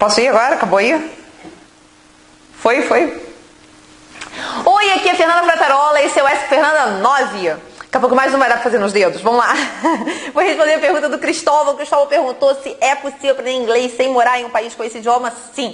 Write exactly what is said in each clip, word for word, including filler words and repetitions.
Posso ir agora? Acabou aí? Foi, foi. Oi, aqui é a Fernanda Fratarola, esse é o S Fernanda nove. Daqui a pouco mais não vai dar pra fazer nos dedos. Vamos lá. Vou responder a pergunta do Cristóvão. O Cristóvão perguntou se é possível aprender inglês sem morar em um país com esse idioma. Sim.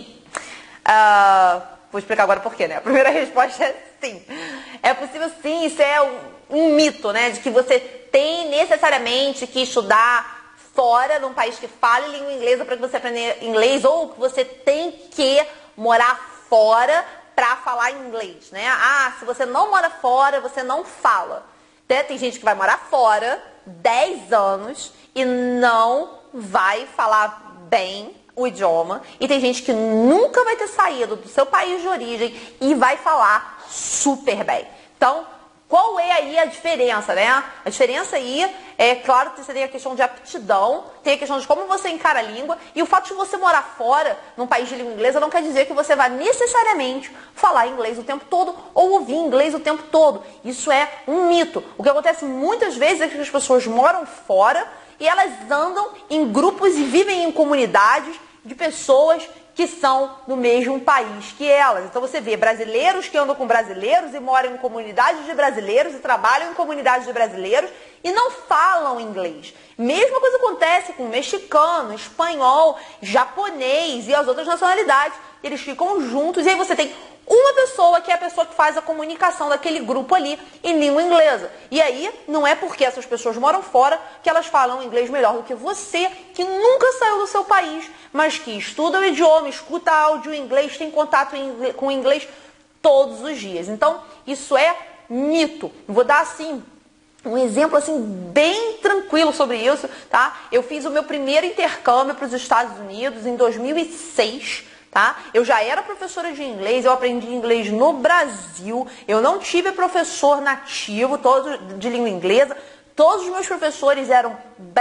Uh, vou explicar agora por quê, né? A primeira resposta é sim. É possível sim, isso é um, um mito, né? De que você tem necessariamente que estudar fora, num país que fale língua inglesa para que você aprenda inglês, ou que você tem que morar fora para falar inglês, né? Ah, se você não mora fora, você não fala. Tem gente que vai morar fora dez anos e não vai falar bem o idioma. E tem gente que nunca vai ter saído do seu país de origem e vai falar super bem. Então, qual é aí a diferença, né? A diferença aí é, claro, que você tem a questão de aptidão, tem a questão de como você encara a língua, e o fato de você morar fora, num país de língua inglesa, não quer dizer que você vai necessariamente falar inglês o tempo todo ou ouvir inglês o tempo todo. Isso é um mito. O que acontece muitas vezes é que as pessoas moram fora e elas andam em grupos e vivem em comunidades de pessoas que são do mesmo país que elas. Então você vê brasileiros que andam com brasileiros e moram em comunidades de brasileiros e trabalham em comunidades de brasileiros e não falam inglês. Mesma coisa acontece com mexicano, espanhol, japonês e as outras nacionalidades. Eles ficam juntos e aí você tem uma pessoa que é a pessoa que faz a comunicação daquele grupo ali em língua inglesa. E aí não é porque essas pessoas moram fora que elas falam inglês melhor do que você, que nunca saiu do seu país, mas que estuda o idioma, escuta áudio em inglês, tem contato com o inglês todos os dias. Então, isso é mito. Vou dar assim um exemplo assim bem tranquilo sobre isso, tá? Eu fiz o meu primeiro intercâmbio para os Estados Unidos em dois mil e seis. Tá? Eu já era professora de inglês, eu aprendi inglês no Brasil, eu não tive professor nativo todo, de língua inglesa, todos os meus professores eram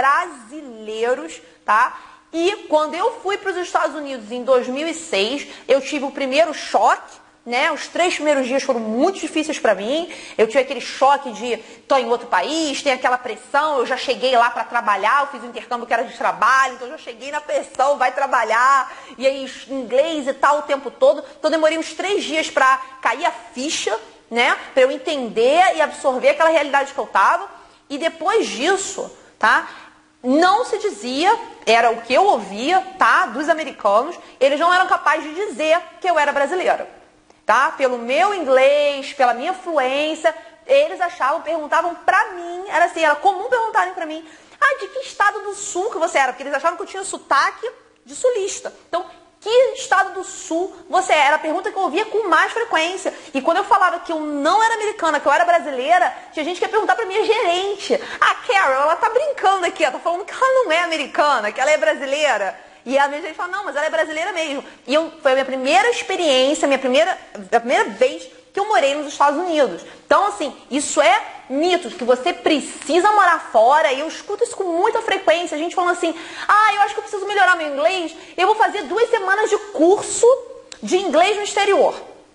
brasileiros, tá? E quando eu fui para os Estados Unidos em dois mil e seis, eu tive o primeiro choque, né? Os três primeiros dias foram muito difíceis para mim. Eu tive aquele choque de estou em outro país, tem aquela pressão. Eu já cheguei lá para trabalhar, eu fiz um intercâmbio que era de trabalho, então eu já cheguei na pressão, vai trabalhar, e aí inglês e tal o tempo todo. Então demorei uns três dias para cair a ficha, né? Para eu entender e absorver aquela realidade que eu estava. E depois disso, tá? Não se dizia, era o que eu ouvia, tá? Dos americanos, eles não eram capazes de dizer que eu era brasileira. Tá? Pelo meu inglês, pela minha fluência, eles achavam, perguntavam pra mim, era assim, era comum perguntarem pra mim, ah, de que estado do sul que você era? Porque eles achavam que eu tinha sotaque de sulista. Então, que estado do sul você era? A pergunta que eu ouvia com mais frequência. E quando eu falava que eu não era americana, que eu era brasileira, tinha gente que ia perguntar pra minha gerente, ah, Carol, ela tá brincando aqui, ela tá falando que ela não é americana, que ela é brasileira. E a minha gente fala, não, mas ela é brasileira mesmo. E eu, foi a minha primeira experiência, minha primeira, a primeira vez que eu morei nos Estados Unidos. Então, assim, isso é mito, que você precisa morar fora. E eu escuto isso com muita frequência. A gente falando assim, ah, eu acho que eu preciso melhorar meu inglês. Eu vou fazer duas semanas de curso de inglês no exterior.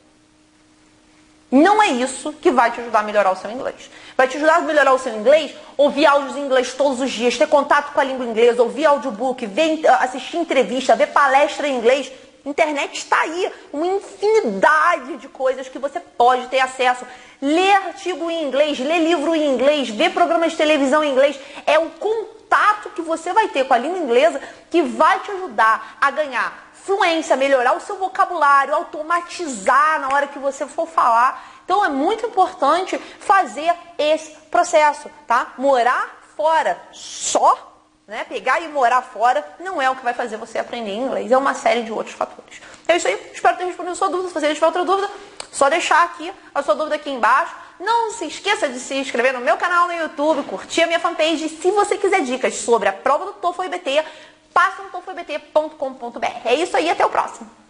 Não é isso que vai te ajudar a melhorar o seu inglês. Vai te ajudar a melhorar o seu inglês, ouvir áudios em inglês todos os dias, ter contato com a língua inglesa, ouvir audiobook, ver, assistir entrevista, ver palestra em inglês. Internet está aí, uma infinidade de coisas que você pode ter acesso. Ler artigo em inglês, ler livro em inglês, ver programas de televisão em inglês. É o contato que você vai ter com a língua inglesa que vai te ajudar a ganhar fluência, melhorar o seu vocabulário, automatizar na hora que você for falar. Então é muito importante fazer esse processo, tá? Morar fora só, né? Pegar e morar fora não é o que vai fazer você aprender inglês, é uma série de outros fatores. É isso aí, espero ter respondido a sua dúvida. Se você tiver outra dúvida, só deixar aqui a sua dúvida aqui embaixo. Não se esqueça de se inscrever no meu canal no YouTube, curtir a minha fanpage. E se você quiser dicas sobre a prova do TOEFL I B T, passa no toefl I B T ponto com ponto br. É isso aí, até o próximo.